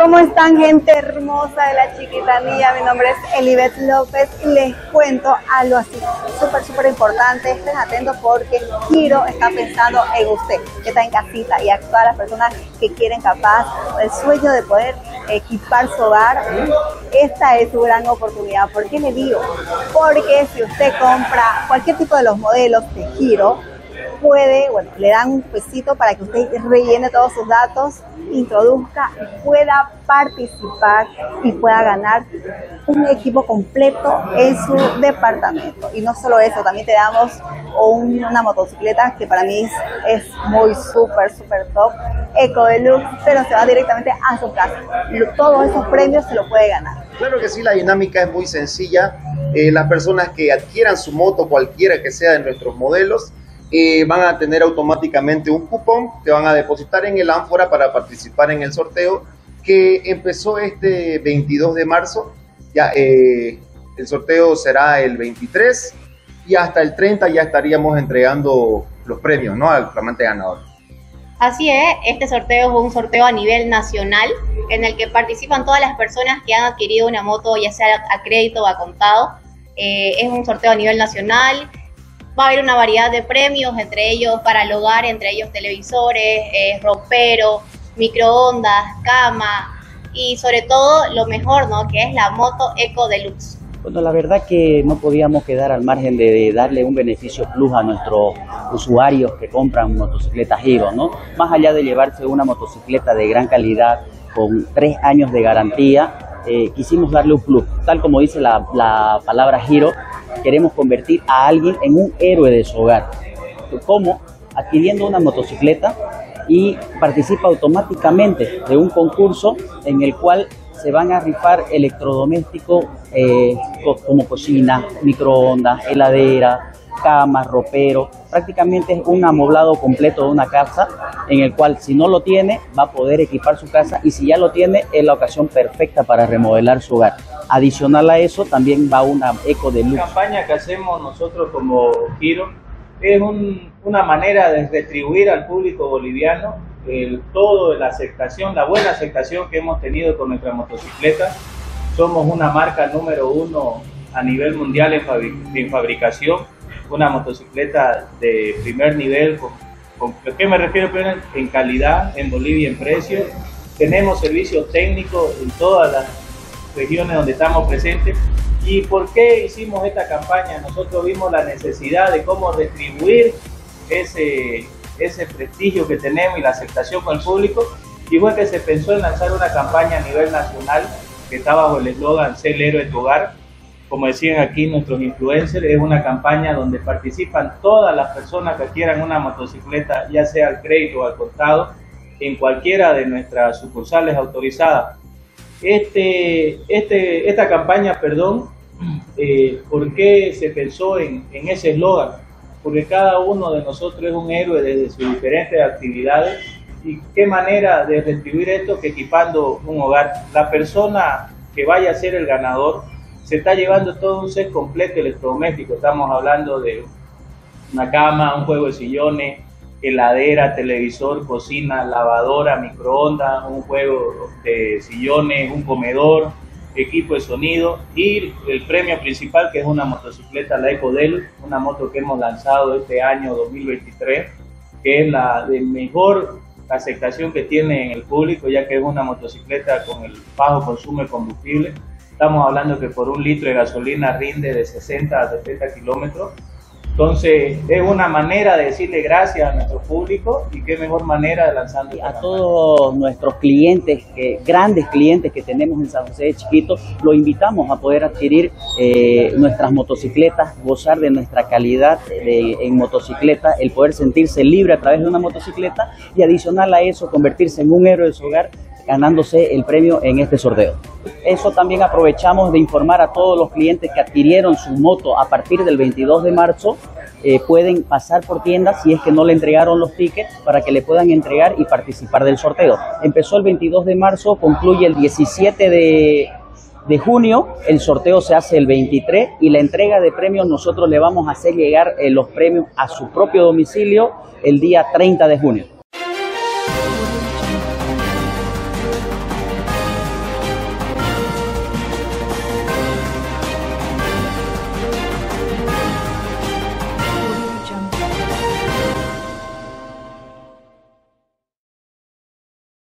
¿Cómo están, gente hermosa de la Chiquitanía? Mi nombre es Elibeth López y les cuento algo así súper importante. Estén atentos porque Giro está pensando en usted que está en casita y a todas las personas que quieren capaz el sueño de poder equipar su hogar. Esta es su gran oportunidad. ¿Por qué le digo? Porque si usted compra cualquier tipo de los modelos de Giro, le dan un pesito para que usted rellene todos sus datos, introduzca, pueda participar y pueda ganar un equipo completo en su departamento. Y no solo eso, también te damos una motocicleta que para mí es muy súper top, Eco Deluxe, pero se va directamente a su casa. Todos esos premios se lo puede ganar. Claro que sí, la dinámica es muy sencilla. Las personas que adquieran su moto, cualquiera que sea de nuestros modelos, van a tener automáticamente un cupón que van a depositar en el ánfora para participar en el sorteo que empezó este 22 de marzo. Ya, el sorteo será el 23 y hasta el 30 ya estaríamos entregando los premios, ¿no?, al flamante ganador. Así es, este sorteo es un sorteo a nivel nacional en el que participan todas las personas que han adquirido una moto, ya sea a crédito o a contado. Es un sorteo a nivel nacional. Va a haber una variedad de premios, entre ellos para el hogar, entre ellos televisores, ropero, microondas, cama y sobre todo lo mejor, ¿no?, que es la moto Eco Deluxe. Bueno, la verdad que no podíamos quedar al margen de darle un beneficio plus a nuestros usuarios que compran motocicletas Giro, ¿no? Más allá de llevarse una motocicleta de gran calidad con 3 años de garantía, quisimos darle un plus. Tal como dice la palabra Giro, queremos convertir a alguien en un héroe de su hogar. ¿Cómo? Adquiriendo una motocicleta y participa automáticamente de un concurso en el cual se van a rifar electrodomésticos como cocina, microondas, heladera, cama, ropero. Prácticamente es un amoblado completo de una casa en el cual, si no lo tiene, va a poder equipar su casa, y si ya lo tiene, es la ocasión perfecta para remodelar su hogar. Adicional a eso, también va una Eco Deluxe. La campaña que hacemos nosotros como Giro es una manera de retribuir al público boliviano toda la aceptación, la buena aceptación que hemos tenido con nuestra motocicleta. Somos una marca número 1 a nivel mundial en fabricación, una motocicleta de primer nivel, ¿con qué me refiero? En calidad, en Bolivia, en precio. Tenemos servicios técnicos en todas las regiones donde estamos presentes. ¿Y por qué hicimos esta campaña? Nosotros vimos la necesidad de cómo retribuir ese prestigio que tenemos y la aceptación con el público, y fue que se pensó en lanzar una campaña a nivel nacional que está bajo el eslogan "Sé el héroe de tu hogar". Como decían aquí nuestros influencers, es una campaña donde participan todas las personas que quieran una motocicleta, ya sea al crédito o al contado, en cualquiera de nuestras sucursales autorizadas. Esta campaña, ¿por qué se pensó en ese eslogan? Porque cada uno de nosotros es un héroe desde sus diferentes actividades, y qué manera de retribuir esto que equipando un hogar. La persona que vaya a ser el ganador se está llevando todo un set completo electrodoméstico. Estamos hablando de una cama, un juego de sillones, heladera, televisor, cocina, lavadora, microondas, un juego de sillones, un comedor, equipo de sonido, y el premio principal, que es una motocicleta, la Eco Deluxe, una moto que hemos lanzado este año 2023, que es la de mejor aceptación que tiene en el público, ya que es una motocicleta con el bajo consumo de combustible. Estamos hablando que por 1 litro de gasolina rinde de 60 a 70 kilómetros. Entonces, es una manera de decirle gracias a nuestro público, y qué mejor manera de lanzando esta campaña. Todos nuestros clientes, grandes clientes que tenemos en San José de Chiquito, los invitamos a poder adquirir nuestras motocicletas, gozar de nuestra calidad en motocicleta, el poder sentirse libre a través de una motocicleta, y adicional a eso, convertirse en un héroe de su hogar, ganándose el premio en este sorteo. Eso también aprovechamos de informar a todos los clientes que adquirieron su moto a partir del 22 de marzo, pueden pasar por tiendas si es que no le entregaron los tickets, para que le puedan entregar y participar del sorteo. Empezó el 22 de marzo, concluye el 17 de junio, el sorteo se hace el 23, y la entrega de premios nosotros le vamos a hacer llegar los premios a su propio domicilio el día 30 de junio.